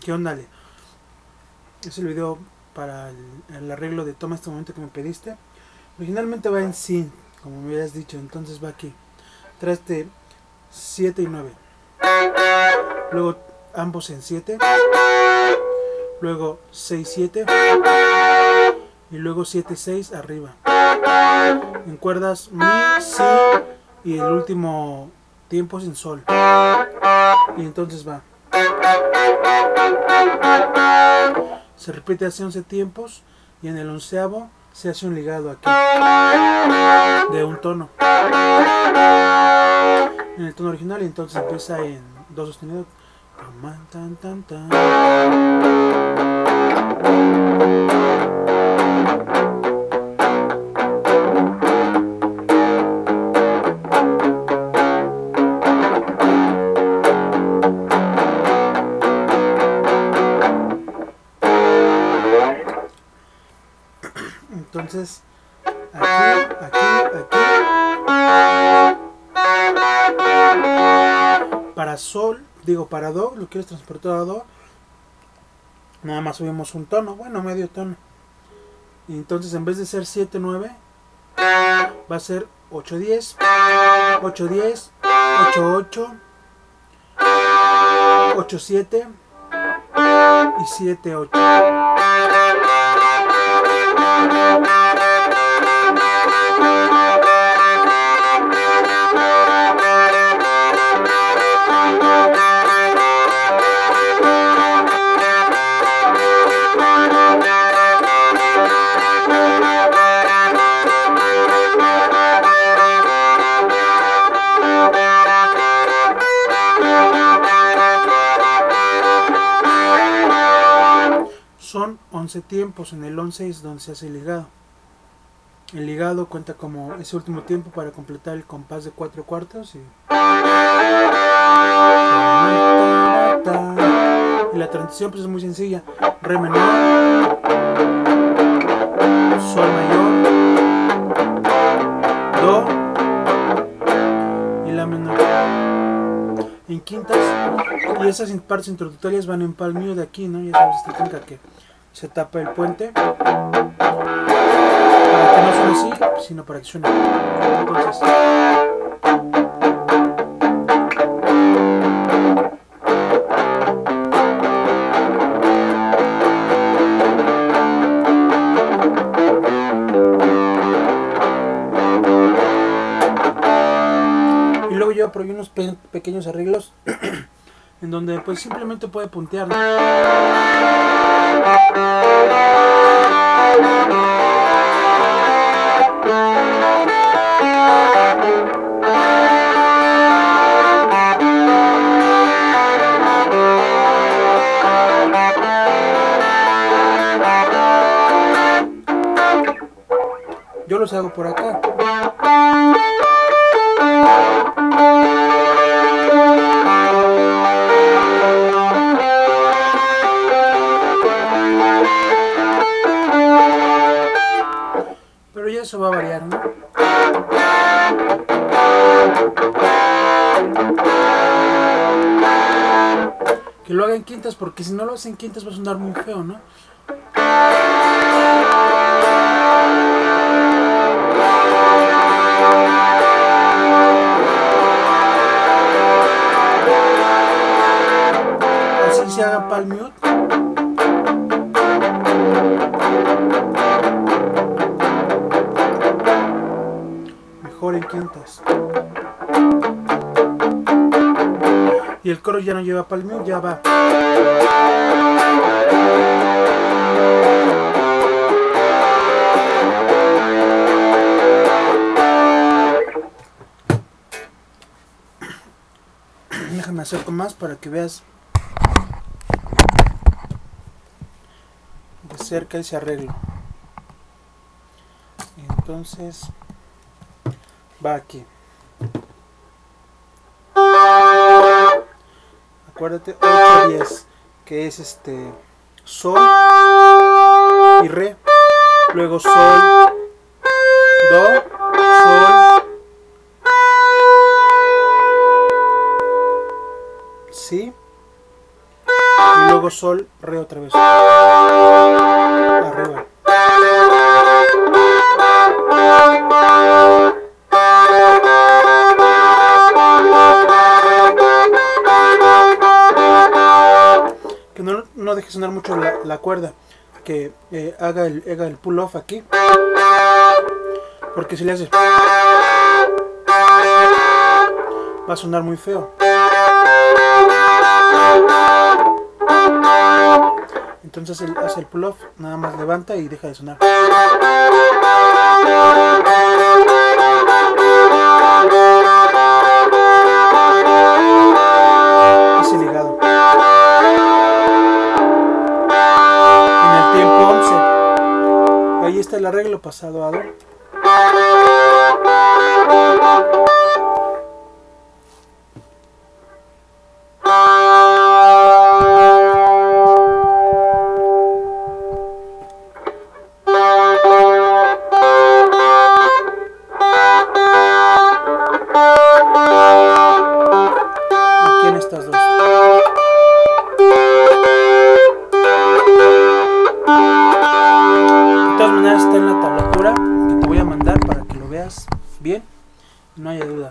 ¿Qué onda, Ale? Es el video para el arreglo de Toma este momento que me pediste. Originalmente va en Si, como me habías dicho, entonces va aquí. Traste 7 y 9. Luego ambos en 7. Luego 6, 7. Y luego 7, 6 arriba. En cuerdas Mi, Si y el último tiempo es en Sol. Y entonces va. Se repite así 11 tiempos y en el 11º se hace un ligado aquí de un tono en el tono original y entonces empieza en do sostenido. Tan, tan, tan. Entonces, aquí. Para sol, digo para do, lo quieres transportar a do, nada más subimos un tono, bueno, medio tono. Y entonces en vez de ser 7, 9, va a ser 8, 10, 8, 10, 8, 8, 8, 7 y 7, 8. Son 11 tiempos, en el 11 es donde se hace el ligado. El ligado cuenta como ese último tiempo para completar el compás de 4 cuartos y la transición pues es muy sencilla. Re menor, Sol mayor, Do y La menor. En quintas, y esas partes introductorias van en palmillo de aquí, ¿no? Ya sabes, esta técnica que se tapa el puente para que no suene así, sino para que suene. Entonces, y luego yo probé unos pequeños arreglos en donde pues simplemente puede puntear, ¿no? Yo los hago por acá. Pero ya eso va a variar, ¿no? Que lo hagan quintas, porque si no lo hacen quintas va a sonar muy feo, ¿no? Así se haga palm mute. Mejor en quintas. Y el coro ya no lleva palm mute, ya va. Déjame acerco más para que veas de cerca ese arreglo. Entonces va aquí. Acuérdate, 8, 10, que es Sol y Re. Luego Sol, Do, Sol, Si. Y luego sol, re otra vez. Arriba. Que no deje sonar mucho la cuerda, que haga el pull off aquí, porque si le haces va a sonar muy feo. Entonces él hace el pull off, nada más levanta y deja de sonar. Ese ligado. En el tiempo 11. Ahí está el arreglo pasado a do. Aquí en estas dos. De todas maneras está en la tablatura que te voy a mandar para que lo veas bien, no haya duda.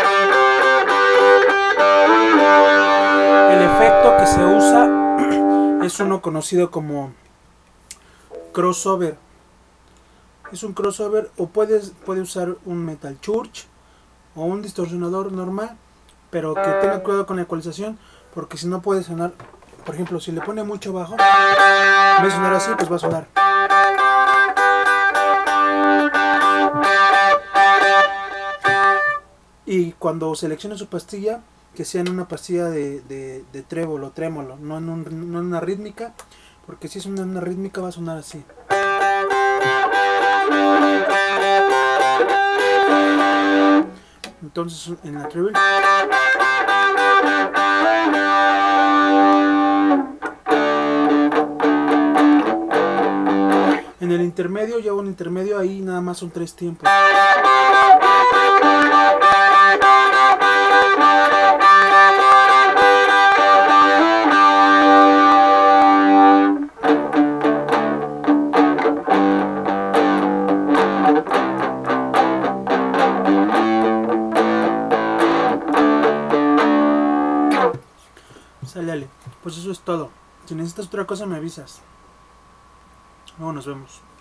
El efecto que se usa es uno conocido como crossover. Es un crossover, o puede usar un Metal Church o un distorsionador normal, pero que tenga cuidado con la ecualización, porque si no puede sonar, por ejemplo, si le pone mucho bajo, en vez de sonar así, pues va a sonar. Y cuando seleccione su pastilla, que sea en una pastilla de trébolo, trémolo, no en una rítmica, porque si es una rítmica va a sonar así. Entonces en la treble en el intermedio, ya un intermedio, ahí nada más son 3 tiempos. Sale, pues eso es todo. Si necesitas otra cosa me avisas. Luego nos vemos.